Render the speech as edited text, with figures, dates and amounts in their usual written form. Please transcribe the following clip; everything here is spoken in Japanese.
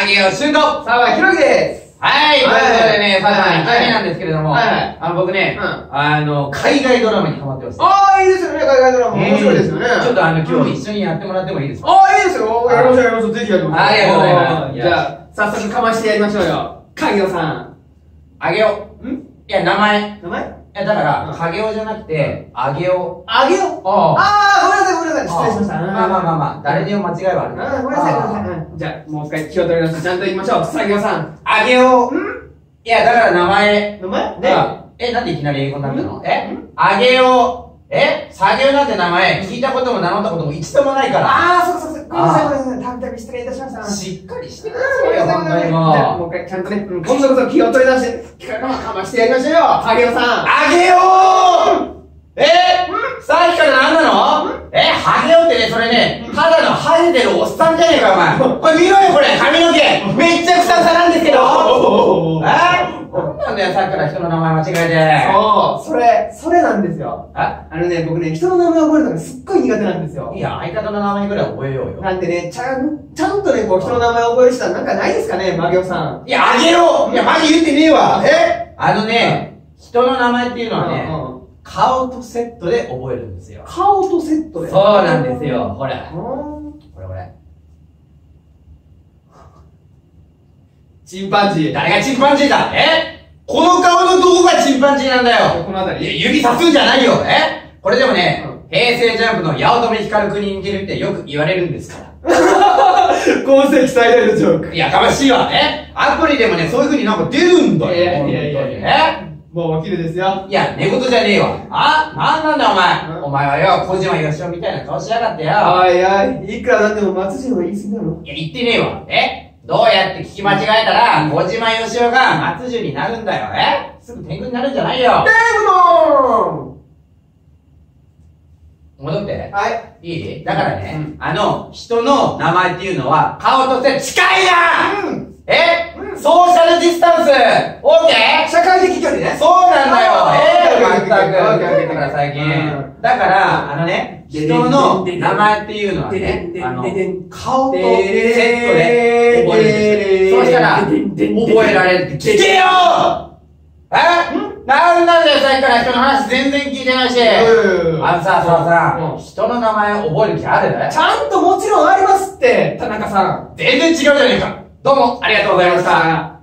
げよしゅんと沢ひろきです。 はい、ということでね、さあ、1回目なんですけれども、僕ね、海外ドラマにハマってます。 ああ、いいですよね、海外ドラマ。面白いですよね。 ちょっと今日一緒にやってもらってもいいですか？ ああ、いいですよ。やりましょう、やりましょう。ぜひやりましょう。 ありがとうございます。 じゃあ、早速かましてやりましょうよ。影尾さん。 あげよ。いや、名前。 名前？ だから、影尾じゃなくて、あげお。 あげお。ああ、ごめんなさい、ごめんなさい。失礼しました。 まあ、誰にも間違いはある。 ごめんなさい、ごめんなさい。じゃあ、もう一回気を取り直してちゃんと言いましょう。影尾さん。 あげお。いや、だから名前。 名前？ なんでいきなり英語になったの？あげお。さげおなんて名前、聞いたことも名乗ったことも一度もないから。 ああ、そう。ごめんなさい、ごめんなさい。たびたび失礼いたしました。 しっかりしてくださいよ、本当にもう。 じゃあ、もう一回ちゃんとね、今度こそ気を取り出して、かましてやりましょうよ。影尾さん。 あげおさっきから何なの？ハゲオってね、それね、ただの生えてるおっさんじゃねえか、お前。これ見ろよ、これ、髪の毛。めっちゃふさふさなんですけど。なんなんだよ、さっきから人の名前間違えて。 そう、それなんですよ。僕ね、人の名前覚えるのがすっごい苦手なんですよ。 いや、相方の名前ぐらい覚えようよ。 なんでね、ちゃんとね、こう、人の名前覚える人はなんかないですかね、マギオさん。 いや、あげろ！いや、マジ言ってねえわ。人の名前っていうのはね、顔とセットで覚えるんですよ。 顔とセットで？ そうなんですよ。ほら。これ。 チンパンジー。 誰がチンパンジーだ？この顔のどこがチンパンジーなんだよ。 この辺り？ 指さすんじゃないよ。これでもね、平成ジャンプの八乙女光くんに似てるってよく言われるんですから。 今世紀最大のジョーク。 やかましいわ。アプリでもね、そういう風になんか出るんだよ。 いや。もうお昼ですよ。 いや、寝言じゃねえわ。なんなんだよ、お前。お前はよ、小島よしおみたいな顔しやがってよ。 いくらなんでも松潤は言い過ぎだろ。 いや、言ってねえわ。どうやって聞き間違えたら、小島よしおが松潤になるんだよ。すぐ天狗になるんじゃないよ。 天狗の戻って。 はい。 いい？だからね、人の名前っていうのは、顔として近いな！ソーシャルディスタンス！オーケー？ 社会的距離ね。 そうなんだよ！まったく。だから最近。だから、人の名前っていうのはね、顔とセットで覚えるんですよ。そうしたら、覚えられるって聞けよ！なんだよ、さっきから人の話全然聞いてないし。人の名前覚える気ある？ ちゃんともちろんありますって、田中さん。 全然違うじゃねえか。どうもありがとうございました。